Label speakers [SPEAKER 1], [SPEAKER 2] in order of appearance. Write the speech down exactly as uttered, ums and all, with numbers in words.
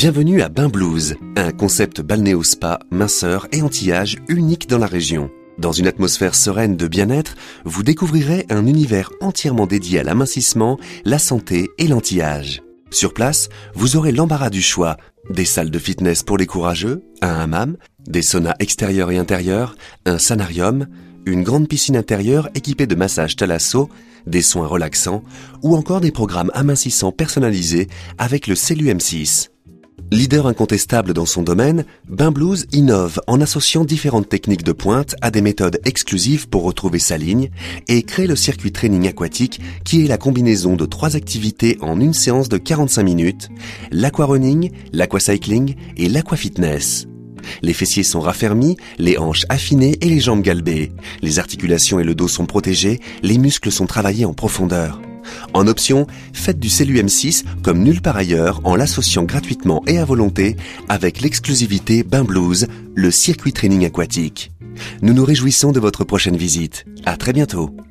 [SPEAKER 1] Bienvenue à Bain Blues, un concept balnéo-spa, minceur et anti-âge unique dans la région. Dans une atmosphère sereine de bien-être, vous découvrirez un univers entièrement dédié à l'amincissement, la santé et l'anti-âge. Sur place, vous aurez l'embarras du choix, des salles de fitness pour les courageux, un hammam, des saunas extérieurs et intérieurs, un sanarium, une grande piscine intérieure équipée de massages thalasso, des soins relaxants ou encore des programmes amincissants personnalisés avec le Cellum M six. Leader incontestable dans son domaine, Bain Blues innove en associant différentes techniques de pointe à des méthodes exclusives pour retrouver sa ligne et crée le circuit training aquatique qui est la combinaison de trois activités en une séance de quarante-cinq minutes, l'aquarunning, l'aquacycling et l'aquafitness. Les fessiers sont raffermis, les hanches affinées et les jambes galbées. Les articulations et le dos sont protégés, les muscles sont travaillés en profondeur. En option, faites du Cellum M six comme nulle part ailleurs en l'associant gratuitement et à volonté avec l'exclusivité Bain Blues, le circuit training aquatique. Nous nous réjouissons de votre prochaine visite. À très bientôt.